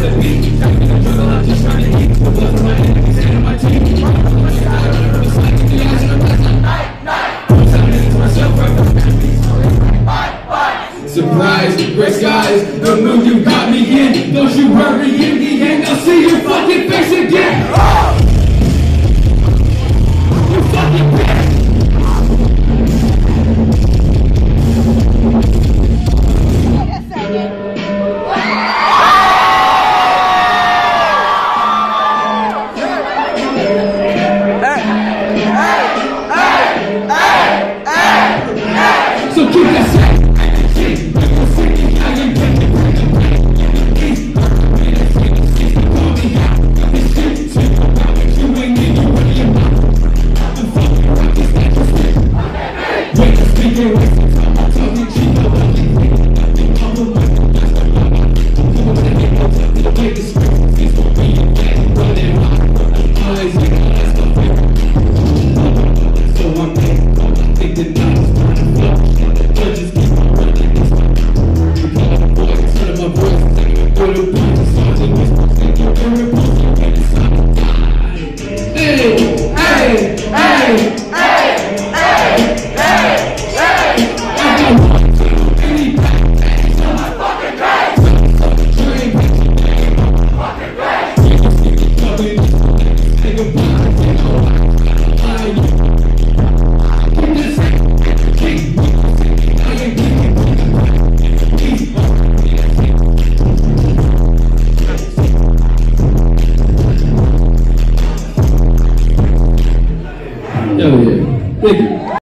Surprise, gray skies, the mood you got me in. Don't you hurry in the end, I'll see your fucking face again. Oh! You fucking bitch! Wait a second. So keep that shit. Hell yeah. Thank you.